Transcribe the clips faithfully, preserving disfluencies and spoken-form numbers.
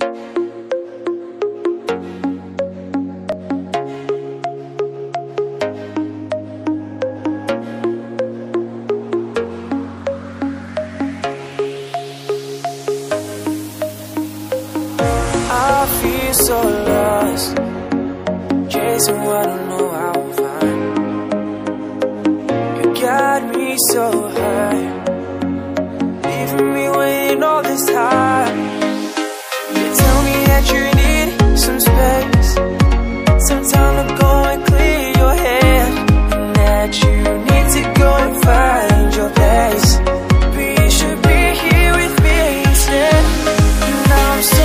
I feel so lost, chasing what I don't know how to find. You got me so high, leaving me waiting all this time. You tell me that you need some space, some time to go and clear your head, and that you need to go and find your place. But you should be here with me instead. And I'm so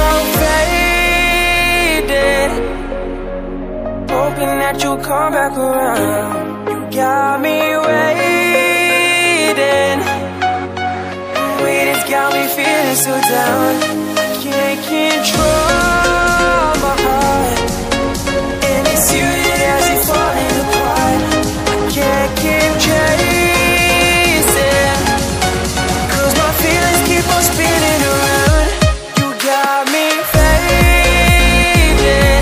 faded, hoping that you'll come back around. You got me waiting, waiting's got me feeling so down. I can't control my heart, and it's you that has it falling apart. I can't keep chasing, cause my feelings keep on spinning around. You got me fading.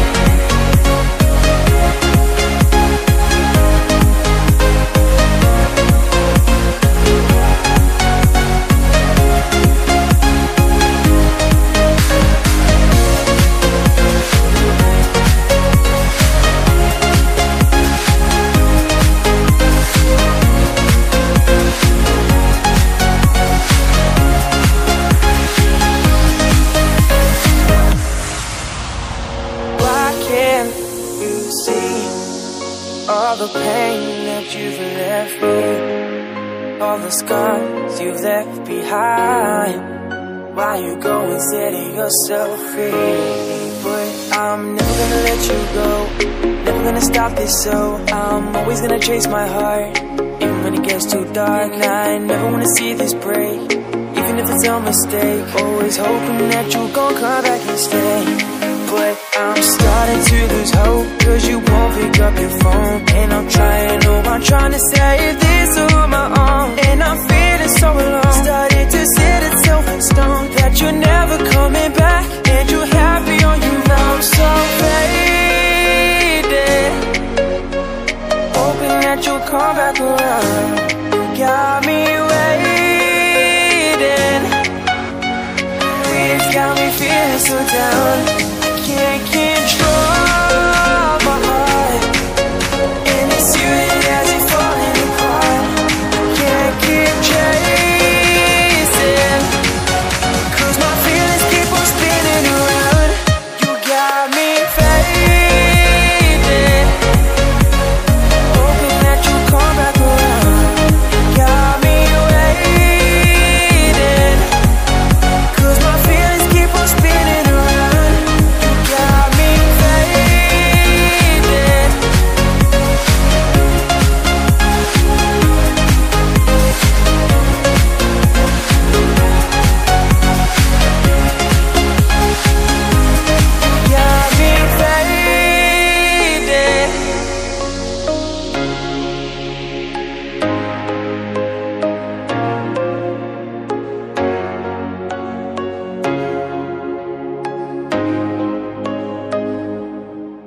All the pain that you've left me, all the scars you've left behind. Why you go and setting yourself free? But I'm never gonna let you go, never gonna stop this, so I'm always gonna chase my heart, even when it gets too dark. And I never wanna see this break, even if it's a mistake. Always hoping that you gon' come back and stay. But I'm starting to lose hope, cause you won't pick up your phone. And I'm trying, oh, I'm trying to save this on my own. And I'm feeling so alone, starting to set itself in stone, that you're never coming back, and you're happy on your own. I'm so faded, hoping that you'll come back around. You got me waiting, it's got me feeling so down. Can't keep